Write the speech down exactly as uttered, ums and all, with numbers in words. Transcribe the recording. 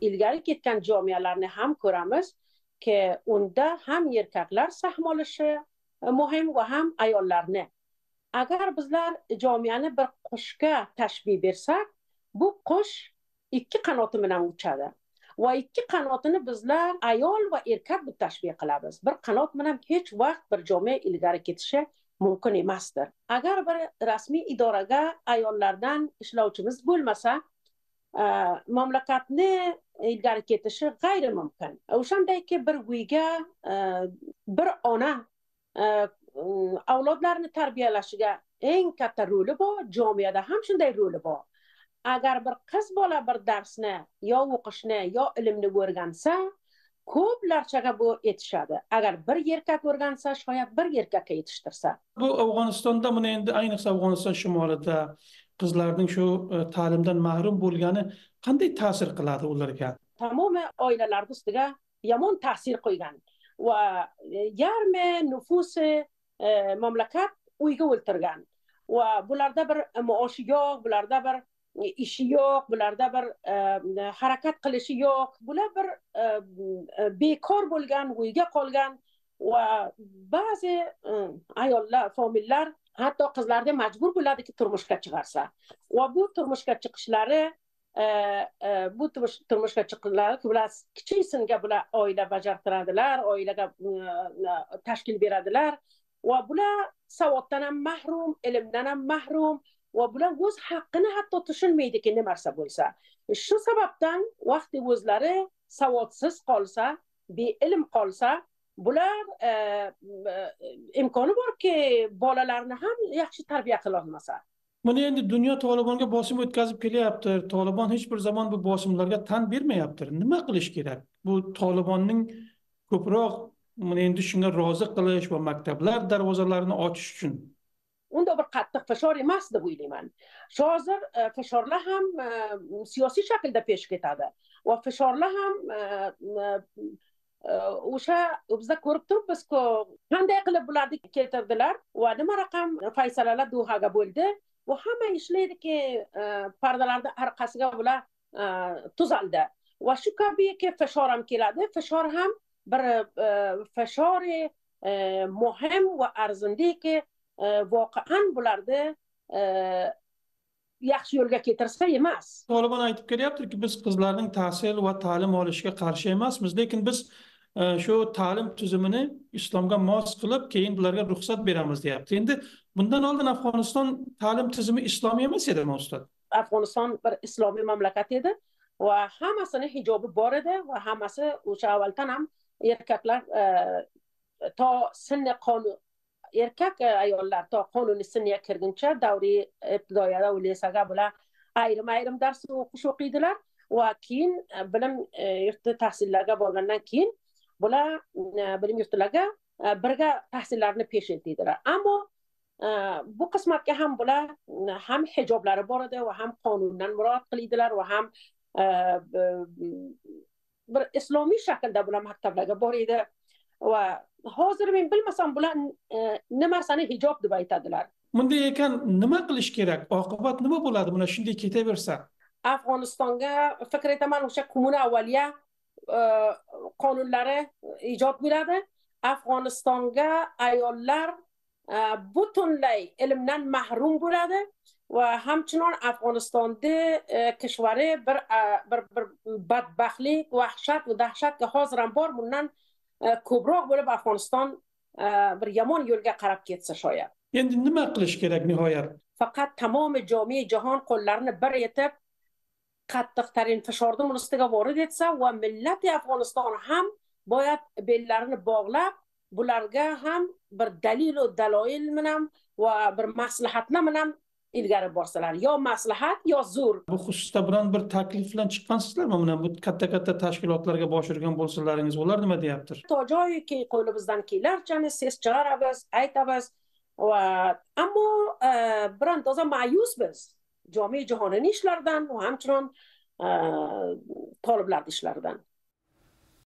ilgari ketgan jamiyalarni ham ko'ramiz ki unda ham erkaklar sahm olishi muhim va ham ayollarni. Agar bizlar jamiyani bir qushga tashbih bersak, bu qush ikki qanoti bilan uchadi. Va ikki qanotini bizlar ayol va erkak deb tashbih qilamiz. Bir qanot bilan hech vaqt bir jamiya ilgari ketishi mumkin emasdir. Agar bir rasmiy idoraga ayollardan ishlovchimiz bo'lmasa, mamlakatni ilgari ketishi g'ayri mumkin. O'shandayki bir uyga bir ona avlodlarni tarbiyalashiga eng katta roli bor, jamiyada ham shunday roli bor. Agar bir qiz bola bir darsni yo o'qishni yo ilmni o'rgansa, ko'p narsaga bu yetishadi. Agar bir erkak o'rgansa, shoyat bir erkakka yetishtirsa. Bu Afg'onistonda, buni endi ayniqsa Afg'oniston shimolida qizlarning shu ta'limdan mahrum bo'lgani qanday ta'sir qiladi ularga? Tamoman oilalar ustiga yomon ta'sir qo'ygan va yarmi nufusi mamlakat uyga o'ltirgan. Va bularda bir maoshi yo'q, bularda bir ishi yo'q, bularda bir harakat qilishi yo'q. Bular bir bekor bo'lgan, uyga qolgan va ba'zi ayollar, famillar hatto qizlarga majbur bo'ladiki turmushga chiqarsa. Va bu turmushga chiqishlari bu turmushga chiqishlari bular kichiksinga bular oila bajartiradilar, oilaga tashkil beradilar va bular savoddan ham mahrum, ilmdan ham mahrum va bular o'z haqqini hatto tushunmaydiki nima narsa bo'lsa. Shu sababdan vaqti o'zlari savodsiz qolsa, beilm qolsa, bular imkoni borki bolalarni ham yaxshi tarbiya qila olmasa. Buni endi dunyo Tolibonga bosim o'tkazib kelyapti. Tolibon hech bir zaman bu bosimlarga tan bermayapti. Nima qilish kerak? Bu Tolibonning ko'proq buni endi shunga rozi qilish va maktablar darvozalarini ochish uchun. Unda bir qattiq fashor emas deb o'ylayman. Hozir fashorlar ham siyosiy shaklda pesh ketadi. Va fashorlar ham o'sha bizda ko'rib turibmiz-ku, qanday qilib bularni keltirdilar va nima raqam faysalalar Dohaga bo'ldi. Va hamma ishlaydiki pardalarda orqasiga bular tuzaldi. Va shu kabiki fashor ham keladi. Fashor ham bir fashori muhim va arzindiki voqean bularni yaxshi yo'lga keltirsa emas. Tolibon aytib kelyaptiki, biz qizlarning tahsil va ta'lim olishiga qarshi emasmiz, lekin biz shu ta'lim tizimini islomga mos qilib, keyin bularga ruxsat beramiz deyapti. Endi bundan oldin Afg'oniston ta'lim tizimi islomiy emas edimi, ustod? Afg'oniston bir islomiy mamlakat edi va hammasini hijobi bor edi va hammasi o'sha avvaldan ham erkaklar to sinni qonun erkak ayollar to qonuniy sinniga kirguncha davri ibtidoiyada va lisaga bular ayrim-ayrim dars o'qish o'qiydilar va keyin bilim yurti tahsillarga borgandan keyin bular bilim yurtlariga birga tahsillarini pesh etdilar. Ammo bu qismatga ham bular ham hijoblari bor edi va ham qonundan murojaat qildilar va ham bir islomiy shaklda bular maktablarga bor edi. Va hozir men bilmasam bular nimasini hijob deb aytadilar. Bunday ekan nima qilish kerak? Oqibat nima bo'ladi buni shunday ketaversa? Afg'onistonga fikr etaman o'sha kommuna avvaliya qonunlari ijod bo'ladi. Afg'onistonga ayollar butunlay ilmdan mahrum bo'ladi va hamchinon Afg'onistonda kishvari bir bir bir badbaxtlik, vahshat va dahshatga hozir ham bor. Bundan ko'proq bo'lib Afg'oniston bir yomon yo'lga qarab ketsa shoyat. Endi nima qilish kerak nihoyat? Faqat tamomiy jami jahon qo'llarini bir etib qattiq tarin fashorni ustiga vorid etsa va millati Afg'oniston ham boyat bellarini bog'lab bularga ham bir dalil va daloil bilan va bir maslahatlar bilan ilgari borsalar, yo maslahat yo zo'r. Bu xususda biron bir taklif bilan chiqqansizlarmi? Mana bu katta-katta tashkilotlarga boshirgan bo'lsalaringiz, ular nima deyaptir? To joyki qo'limizdan kelarchani ses chiqaramiz, aytamiz va ammo biron toza ma'yus biz jami jahoniy ishlardan va hamchinon toliblar ishlaridan.